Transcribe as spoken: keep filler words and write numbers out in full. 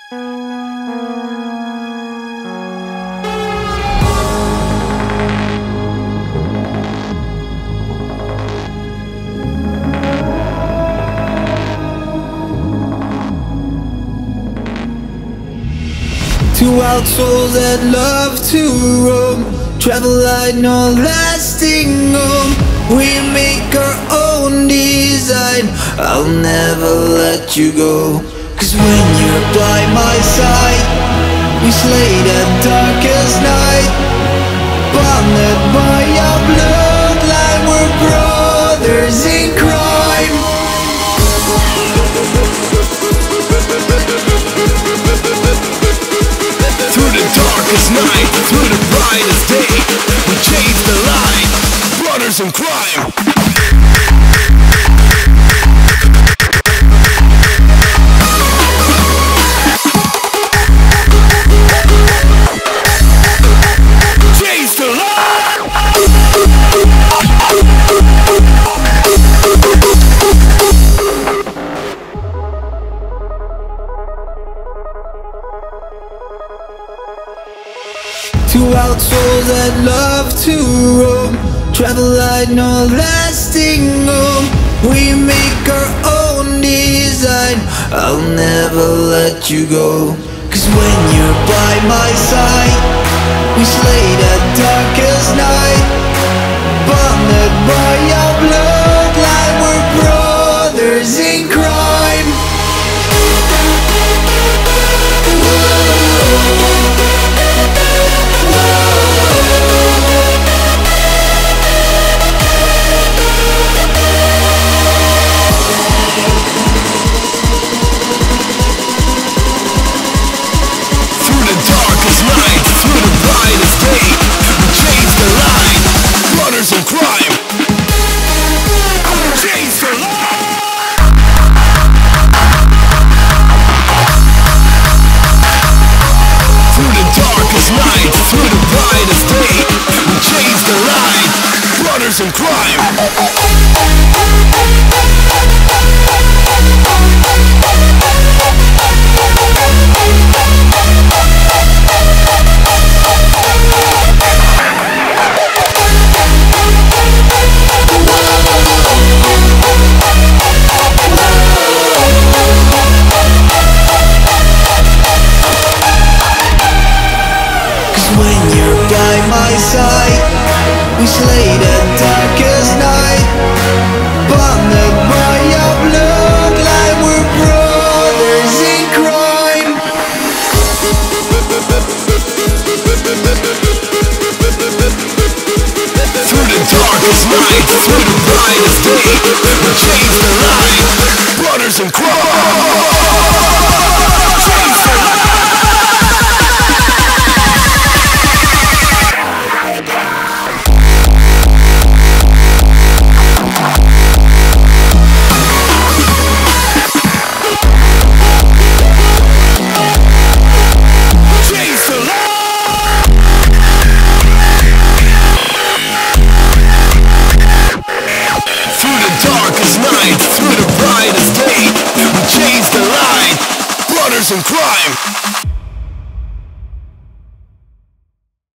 Two wild souls that love to roam, travel light, no lasting home. We make our own design, I'll never let you go. Cause when you're by my side, we slay the darkest night. Bonded by our bloodline, we're brothers in crime. Through the darkest night, through the brightest day, we chase the light, brothers in crime. Chase the light. Two wild souls that love to roam, travel light, no lasting home. We make our own design, I'll never let you go. Cause when you're by my side, we slay the darkest night. Bonded by our bloodline, we're brothers in crime. And crime. Cause when you're by my side, we slay the darkest night. Bonded by our bloodline, we're brothers in crime. Through the darkest night, through the brightest day, we chase the light, brothers in crime. Chase the light. Through the brightest day, we chase the light, brothers in crime.